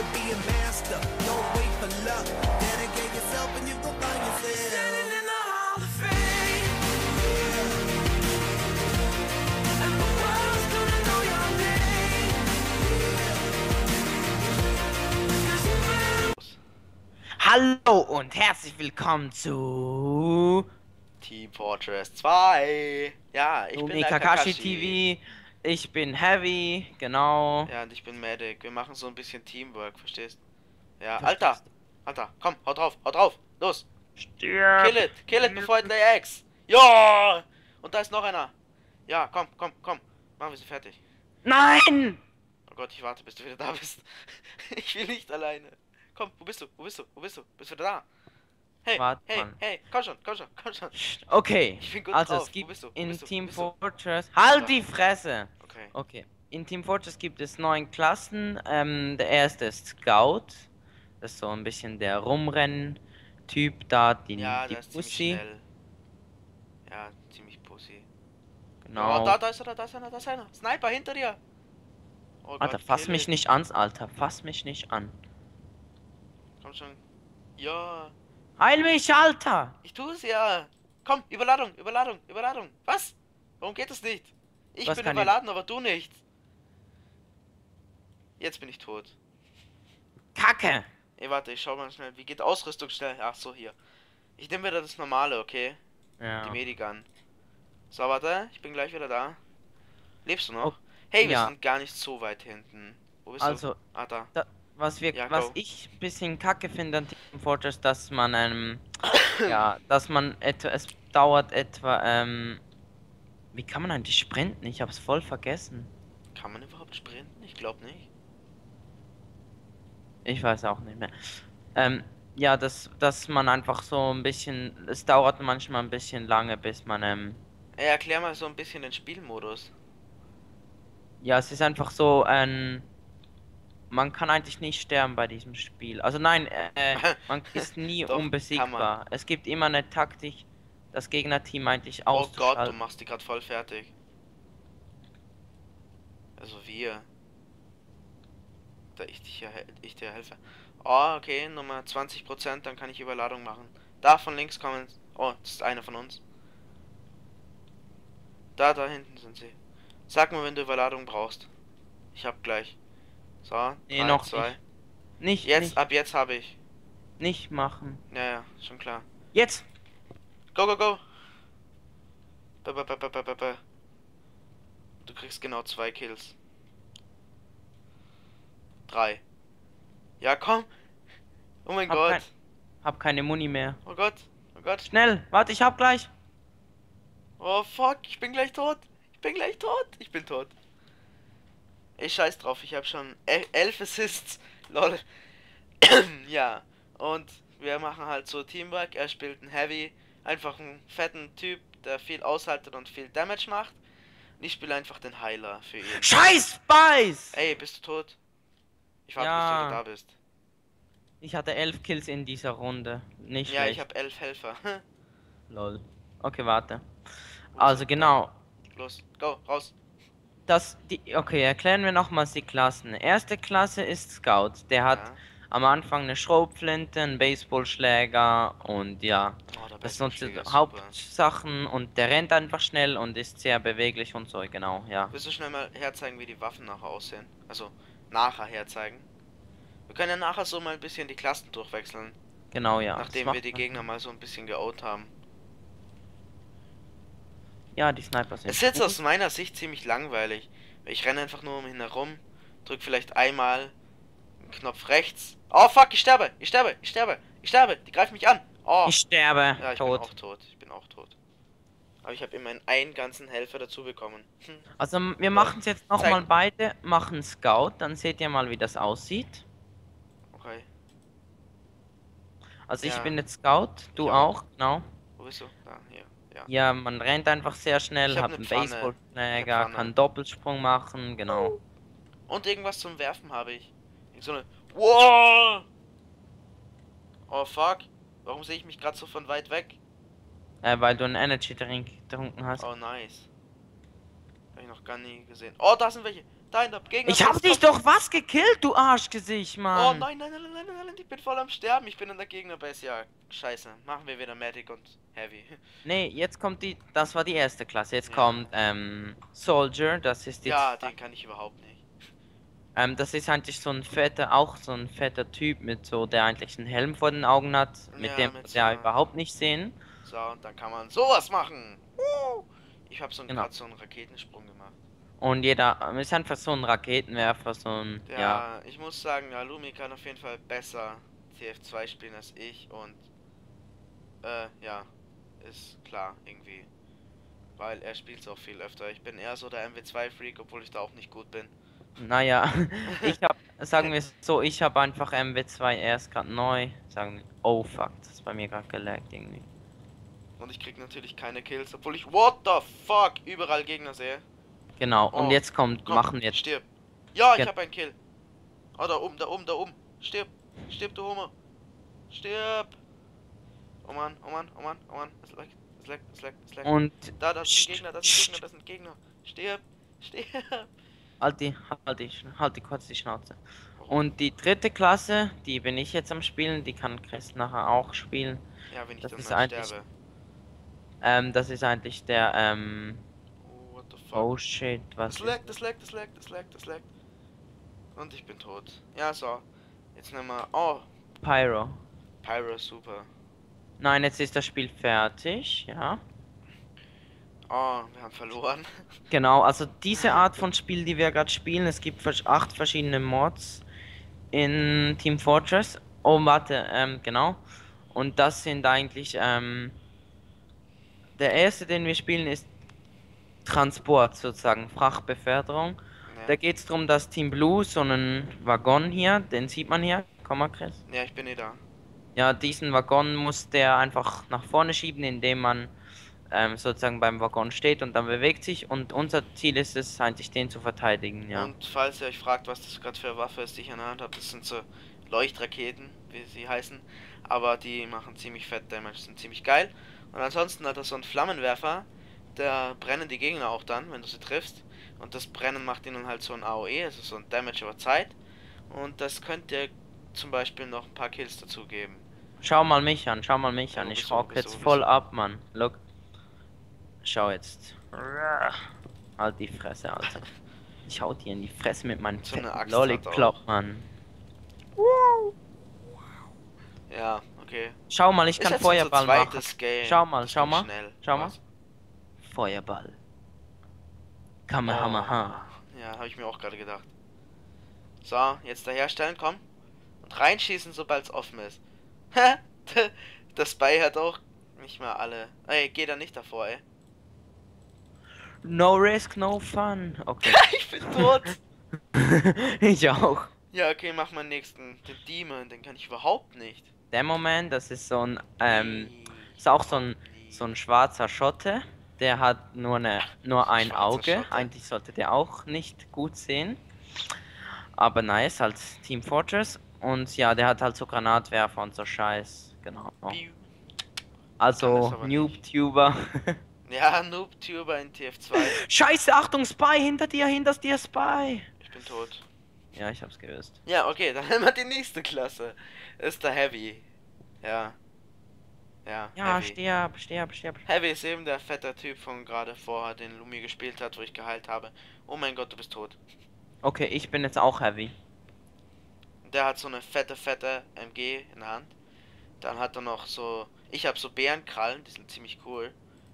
to be a master. Don't wait for luck. Dedicate yourself and you go find yourself. Standing in the Hall of Fame. And the world's gonna know your name. 'Cause you better. Hallo und herzlich willkommen zu Team Fortress 2. Ja, ich bin der Kakashi Kakashi. TV. Ich bin Heavy, genau. Ja, und ich bin Medic. Wir machen so ein bisschen Teamwork, verstehst? Ja, Verstehst Alter, komm, haut drauf, los. Stirb. Kill it before it lay eggs. Ja! Und da ist noch einer. Ja, komm. Machen wir sie fertig. Nein! Oh Gott, ich warte, bis du wieder da bist. Ich will nicht alleine. Komm, wo bist du? Bist du wieder da? Hey, Warte, Mann. hey, komm schon. Okay, Ich bin gut also drauf. es gibt Wo bist du? in Wo bist du? Team Wo bist du? Fortress... Halt Da. die Fresse! Okay. Okay, in Team Fortress gibt es 9 Klassen. Der erste ist Scout. Das ist so ein bisschen der Rumrennen-Typ da, die Ja, der ist ziemlich Pussy. schnell. Ja, ziemlich Pussy. Genau. Oh, da ist einer. Sniper hinter dir. Oh Alter, Gott, fass kill mich it. nicht an, Alter. Fass mich nicht an. Komm schon. Ja, Heil mich, Alter! ich tue es ja. Komm, Überladung. Was? Warum geht es nicht? Ich Was bin kann ich- überladen, aber du nicht. Jetzt bin ich tot. Kacke! Ey, warte, ich schau mal schnell. Wie geht Ausrüstung schnell? Ach so, hier. Ich nehme wieder das normale, okay? Die Ja. Medigun. So, warte, ich bin gleich wieder da. Lebst du noch? Oh, Hey, wir ja. sind gar nicht so weit hinten. Wo bist Also, du? Ah, da. was Ja, was go. ich ein bisschen kacke finde an Team Fortress, dass man ja, dass man es dauert etwa, wie kann man eigentlich sprinten? Ich hab's voll vergessen. Kann man überhaupt sprinten? Ich glaube nicht. Ich weiß auch nicht mehr. Ja, dass man einfach so ein bisschen, es dauert manchmal ein bisschen lange, bis man, Ey, erklär mal so ein bisschen den Spielmodus. ja, es ist einfach so man kann eigentlich nicht sterben bei diesem Spiel. Also nein, man ist nie Doch, kann man. unbesiegbar. Es gibt immer eine Taktik, das Gegnerteam eigentlich Oh Gott, du auszuschalten. machst die gerade voll fertig. Also wir. Da ich dir helfe. Oh, okay, Nummer 20%, dann kann ich Überladung machen. Da von links kommen. Oh, das ist einer von uns. Da hinten sind sie. Sag mir, wenn du Überladung brauchst. Ich hab gleich. So, Nee, 3, noch 2. Nicht, Jetzt, ab jetzt habe ich. nicht machen. Ja, schon klar. Jetzt! Go. Ba. Du kriegst genau 2 Kills. 3. Ja, komm. Oh mein Hab Gott. Hab keine Muni mehr. Oh Gott. Schnell! Warte, ich hab gleich! Oh fuck, ich bin gleich tot. Ich bin tot. Ich scheiß drauf, ich habe schon 11 Assists. Lol. Ja, und wir machen halt so Teamwork. Er spielt einen Heavy, einfach einen fetten Typ, der viel aushaltet und viel Damage macht. Und ich spiele einfach den Heiler für ihn. Scheiß Spice! Ey, bist du tot? Ich warte, Ja. bis du wieder da bist. Ich hatte 11 Kills in dieser Runde. Nicht Ja, ich schlecht. habe 11 Helfer. Lol. Okay, warte. Also genau. Los, go, raus. Okay, erklären wir nochmals die Klassen. Erste Klasse ist Scout. Der hat Ja. am Anfang eine Schrotflinte, einen Baseballschläger und ja. Oh, der Das sind die Baseballschläger ist super. Hauptsachen und der rennt einfach schnell und ist sehr beweglich und so, genau, ja. Willst du schnell mal herzeigen, wie die Waffen nachher aussehen? Also, nachher herzeigen. Wir können ja nachher so mal ein bisschen die Klassen durchwechseln. Genau, ja. das Nachdem macht wir die man. Gegner mal so ein bisschen geout haben. Ja, die Sniper sind Es ist jetzt gut. aus meiner Sicht ziemlich langweilig. Ich renne einfach nur um ihn herum, drück vielleicht einmal den Knopf rechts. Oh fuck, ich sterbe. Die greifen mich an. Oh. Ich sterbe. Ja, ich Tot. bin auch tot. Aber ich habe immerhin einen ganzen Helfer dazu bekommen. Also wir machen es jetzt nochmal Zeig. beide, machen Scout, dann seht ihr mal, wie das aussieht. Okay. Also ich Ja. bin jetzt Scout, du Ich auch, auch. genau. Wo bist du? Da, hier. Ja. Ja, man rennt einfach sehr schnell, Ich hab hat ne einen Pfanne. Baseballschläger, Pfanne. kann Doppelsprung machen, genau. Und irgendwas zum Werfen habe ich. So eine. Wow! Oh fuck. Warum sehe ich mich gerade so von weit weg? Weil du einen Energy Drink getrunken hast. Oh nice. Habe ich noch gar nie gesehen. Oh, da sind welche. deiner Gegner. Ich hab dich doch was gekillt, du Arschgesicht, Oh Mann. nein, nein, nein, nein, nein, nein, ich bin voll am Sterben. Ich bin in der Gegnerbase. Ja, scheiße. Machen wir wieder Medic und Heavy. Nee, jetzt kommt das war die erste Klasse. Jetzt Ja. kommt, Soldier, das ist jetzt, Ja, den kann ich überhaupt nicht. das ist eigentlich so ein auch so ein fetter Typ mit so, der eigentlich einen Helm vor den Augen hat, mit Ja, dem mit wir ja so- überhaupt nicht sehen. So, und dann kann man sowas machen. Ich habe Genau. gerade so einen Raketensprung gemacht. Und jeder ist einfach so ein Raketenwerfer, so ein, Ja, ja. ich muss sagen, ja, Lumi kann auf jeden Fall besser TF2 spielen als ich und ja, ist klar irgendwie. Weil er spielt auch viel öfter. Ich bin eher so der MW2-Freak, obwohl ich da auch nicht gut bin. Naja, sagen wir es so, ich habe einfach MW2 erst gerade neu, oh fuck, das ist bei mir gerade gelaggt irgendwie. Und ich krieg natürlich keine Kills, obwohl ich, what the fuck, überall Gegner sehe. Genau, Oh, und jetzt Komm, machen wir jetzt, stirb. Ja, ich Ge- habe einen Kill. Oh, da oben, da oben, da oben. Stirb. Stirb, du Homer. Stirb. Oh Mann, oh Mann, oh Mann, oh Mann. Es leckt, es leckt, es leckt, es leckt. und, Da sind Gegner, da sind Gegner, da sind Gegner. Stirb. Stirb. halt die kurz die Schnauze. Und die dritte Klasse, die bin ich jetzt am Spielen, die kann Chris nachher auch spielen. Ja, wenn ich Das dann ist mal eigentlich- sterbe. Das ist eigentlich der, Oh, what the fuck. oh shit, was Es ist? leckt, es leckt, es leckt, es leckt, es leckt. Und ich bin tot. Ja, so. Jetzt nehmen wir. Oh, Pyro. Pyro, super. Nein, jetzt ist das Spiel fertig, ja. Oh, wir haben verloren. Genau, also diese Art von Spiel, die wir gerade spielen, es gibt 8 verschiedene Mods in Team Fortress. Oh, warte, genau. Und das sind eigentlich, der erste, den wir spielen, ist Transport, sozusagen, Frachtbeförderung. Da Ja, geht es darum, dass Team Blue, so einen Waggon hier, den sieht man hier, komm mal Chris. ja, ich bin eh da. Ja, diesen Waggon muss der einfach nach vorne schieben, indem man sozusagen beim Waggon steht und dann bewegt sich. Und unser Ziel ist es eigentlich, den zu verteidigen, ja. Und falls ihr euch fragt, was das gerade für eine Waffe ist, die ich in der Hand habe, das sind so Leuchtraketen, wie sie heißen. Aber die machen ziemlich fett Damage, sind ziemlich geil. Und ansonsten hat er so einen Flammenwerfer, da brennen die Gegner auch dann, wenn du sie triffst. Und das Brennen macht ihnen halt so ein AOE, also so ein Damage über Zeit. Und das könnt ihr zum Beispiel noch ein paar Kills dazu geben. Schau mal mich an, schau mal mich Ja, an. wo Ich bist du, rock wo bist jetzt du, wo voll bist du? ab, Mann. Look. Schau jetzt. Halt die Fresse, Alter. Ich hau dir in die Fresse mit meinem So eine fetten Axt Lollipop, hat Mann. Ja, okay. Schau mal, ich Ist kann jetzt Feuerball unser machen. zweites Game. Schau mal, Das schau ging mal. Schnell. Schau mal. Was? Feuerball. Kamehameha. Oh, ja, habe ich mir auch gerade gedacht. So, jetzt daherstellen, komm. Und reinschießen, sobald es offen ist. Hä? Das Spy hat auch nicht mal alle. Ey, geh da nicht davor, ey. No risk, no fun. Okay. Ich bin tot. Ich auch. Ja, okay, mach mal nächsten. Den Demon, den kann ich überhaupt nicht. Der Moment, das ist so ein, ist auch so ein schwarzer Schotte. Der hat nur ein Schwarzer Auge. Schotte. Eigentlich sollte der auch nicht gut sehen. Aber nice, als Team Fortress. Und ja, der hat halt so Granatwerfer und so Scheiß. Genau. Piu. Kann Also das aber Noob-Tuber. Ja, Noob-Tuber in TF2. Scheiße, Achtung, Spy, hinter dir, Spy. Ich bin tot. Ja, ich hab's gewusst. Ja, okay, dann haben wir die nächste Klasse. Ist der Heavy. Ja. Ja, Ja, Heavy. stirb. Heavy ist eben der fette Typ von gerade vorher, den Lumi gespielt hat, wo ich geheilt habe. Oh mein Gott, du bist tot. Okay, ich bin jetzt auch Heavy. Der hat so eine fette MG in der Hand. Dann hat er noch so... Ich habe so Bärenkrallen, die sind ziemlich cool.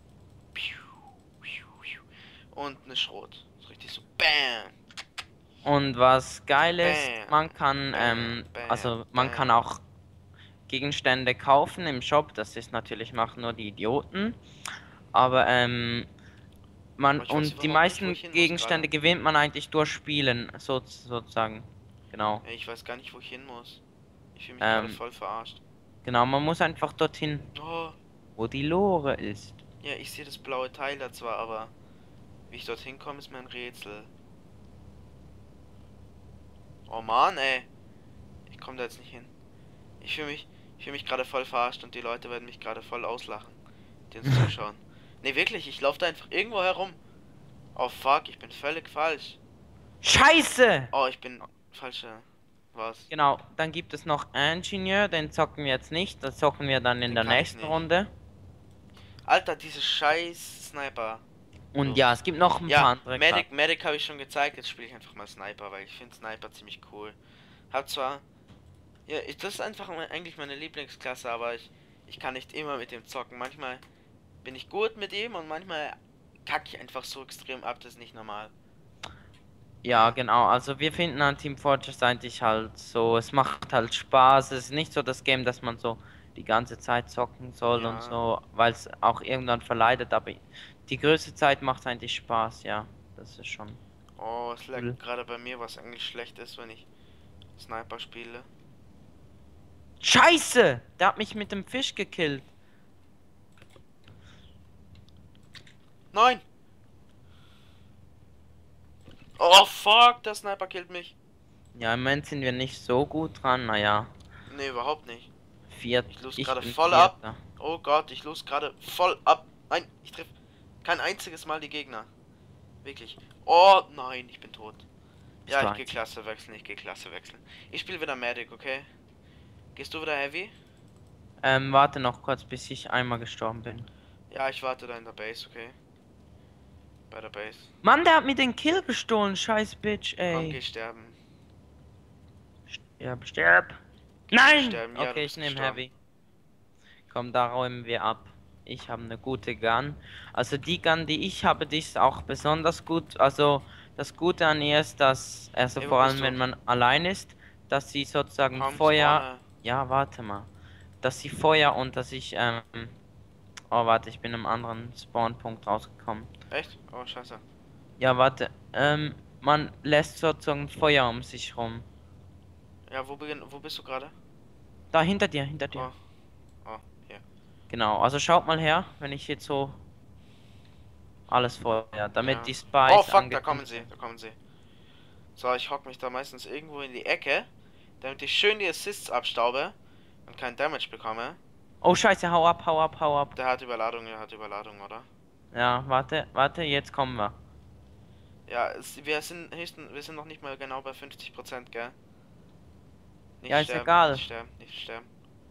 Und eine Schrot. So richtig so BAM! Und was geil ist, Bam, man kann, bam, also man bam. kann auch Gegenstände kaufen im Shop, das ist natürlich, machen nur die Idioten. Aber, Aber ich weiß und überhaupt die nicht, meisten wo ich hin muss Gegenstände gewinnt man eigentlich durch Spielen, sozusagen. Genau. Ja, ich weiß gar nicht, wo ich hin muss. Ich fühle mich gerade voll verarscht. Genau, man muss einfach dorthin, Oh, wo die Lore ist. ja, ich sehe das blaue Teil da zwar, aber wie ich dorthin komme, ist mir ein Rätsel. Oh Mann, ey. Ich komme da jetzt nicht hin. Ich fühle mich gerade voll verarscht und die Leute werden mich gerade voll auslachen, die uns zuschauen. Nee, wirklich, ich laufe da einfach irgendwo herum. Oh fuck, ich bin völlig falsch. Scheiße! Oh, ich bin falscher. Was? Genau, dann gibt es noch Engineer, den zocken wir jetzt nicht, das zocken wir dann in Den der kann ich nächsten nicht. Runde. Alter, diese scheiß Sniper. Und So. ja, es gibt noch ein paar Ja, andere Medic habe ich schon gezeigt. Jetzt spiele ich einfach mal Sniper, weil ich finde Sniper ziemlich cool. Hab zwar... Ja, das ist einfach eigentlich meine Lieblingsklasse, aber ich kann nicht immer mit dem zocken. Manchmal bin ich gut mit ihm und manchmal kacke ich einfach so extrem ab, das ist nicht normal. Ja, genau. Also wir finden an Team Fortress eigentlich halt so, es macht halt Spaß. Es ist nicht so das Game, dass man so die ganze Zeit zocken soll Ja. und so, weil es auch irgendwann verleidet. Aber die größte Zeit macht es eigentlich Spaß, ja. Das ist schon. Oh, es lag Cool. gerade bei mir, was eigentlich schlecht ist, wenn ich Sniper spiele. Scheiße! Der hat mich mit dem Fisch gekillt. Nein! Oh fuck, der Sniper killt mich. Ja, im Moment sind wir nicht so gut dran. Naja, Nee, überhaupt nicht. viert. Ich los Ich gerade bin voll ab. Vierter. Oh Gott, ich los gerade voll ab. Nein, ich triff kein einziges Mal die Gegner. Wirklich. Oh nein, ich bin tot. Bist Ja, du ich gehe eins? Klasse wechseln, ich gehe Klasse wechseln. Ich spiele wieder Medic, okay? Gehst du wieder Heavy? Warte noch kurz, bis ich einmal gestorben bin. Ja, ich warte da in der Base, okay? Bei der Base. Mann, der hat mir den Kill gestohlen, scheiß Bitch, Komm, geh ey. sterben. Stirb, stirb. Nein! sterben. Ja, du Okay, ich bist nehme gestorben. Heavy. Komm, da räumen wir ab. Ich habe eine gute Gun. Also die Gun, die ich habe, die ist auch besonders gut. Also das Gute an ihr ist, dass, also Ey, wo vor bist allem du? wenn man allein ist, dass sie sozusagen Komm, Feuer... spawne. Ja, warte mal. Dass sie Feuer und dass ich, Oh, warte, ich bin im anderen Spawnpunkt rausgekommen. Echt? Oh, scheiße. Ja, warte. Man lässt sozusagen Feuer um sich rum. Ja, wo bist du gerade? Da, hinter dir, hinter dir. Oh. Oh, hier. Genau, also schaut mal her, wenn ich jetzt so alles feuer, damit Ja. die Spies Oh, fuck, da angekündigt kommen sie, sind. da kommen sie. So, ich hock mich da meistens irgendwo in die Ecke, damit ich schön die Assists abstaube und keinen Damage bekomme. Oh Scheiße, hau ab, hau ab, hau ab. Der hat Überladung, oder? Ja, warte, warte, jetzt kommen wir. Ja, wir sind noch nicht mal genau bei 50%, gell? Nicht Ja, ist egal. nicht sterben, nicht sterben.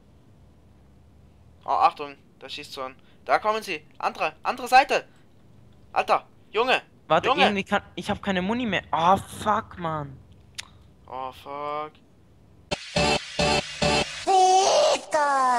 Oh, Achtung, da schießt so ein. Da kommen sie. Andere Seite. Alter, Junge. Warte, Junge. irgendwie kann. Ich habe keine Muni mehr. Oh fuck, man. Oh, fuck. Victor!